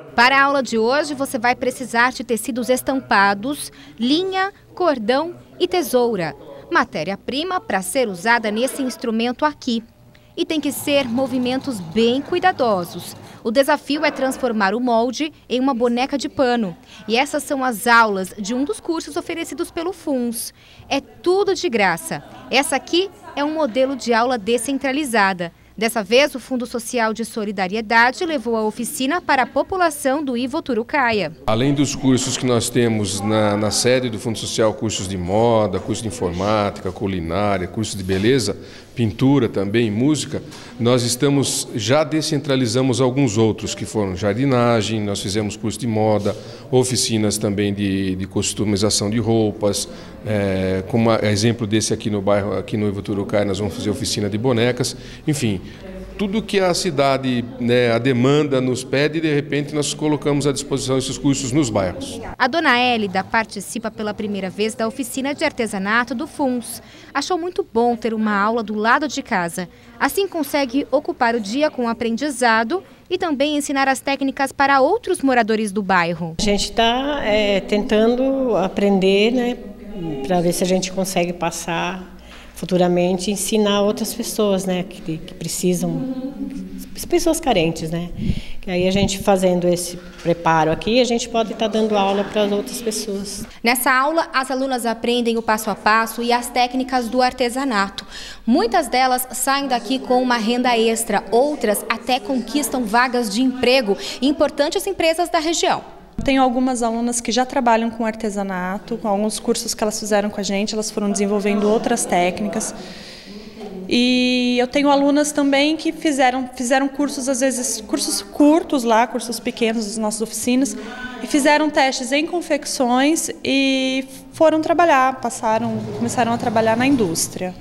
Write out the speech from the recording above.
Para a aula de hoje, você vai precisar de tecidos estampados, linha, cordão e tesoura. Matéria-prima para ser usada nesse instrumento aqui. E tem que ser movimentos bem cuidadosos. O desafio é transformar o molde em uma boneca de pano. E essas são as aulas de um dos cursos oferecidos pelo FUNS. É tudo de graça. Essa aqui é um modelo de aula descentralizada. Dessa vez, o Fundo Social de Solidariedade levou a oficina para a população do Ivoturucaia. Além dos cursos que nós temos na sede do Fundo Social, cursos de moda, curso de informática, culinária, curso de beleza, pintura também, música, nós já descentralizamos alguns outros, que foram jardinagem, nós fizemos curso de moda, oficinas também de customização de roupas, como exemplo desse aqui no bairro, aqui no Ivoturucaia, nós vamos fazer oficina de bonecas, enfim. Tudo que a cidade, a demanda nos pede, de repente nós colocamos à disposição esses cursos nos bairros. A dona Hélida participa pela primeira vez da oficina de artesanato do FUNS. Achou muito bom ter uma aula do lado de casa. Assim consegue ocupar o dia com o aprendizado e também ensinar as técnicas para outros moradores do bairro. A gente está tentando aprender, para ver se a gente consegue passar futuramente, ensinar outras pessoas, que precisam, pessoas carentes, Que aí a gente fazendo esse preparo aqui, a gente pode estar dando aula para as outras pessoas. Nessa aula, as alunas aprendem o passo a passo e as técnicas do artesanato. Muitas delas saem daqui com uma renda extra, outras até conquistam vagas de emprego em importantes empresas da região. Tenho algumas alunas que já trabalham com artesanato, com alguns cursos que elas fizeram com a gente, elas foram desenvolvendo outras técnicas. E eu tenho alunas também que fizeram cursos, às vezes, cursos curtos lá, cursos pequenos das nossas oficinas, e fizeram testes em confecções e foram trabalhar, começaram a trabalhar na indústria.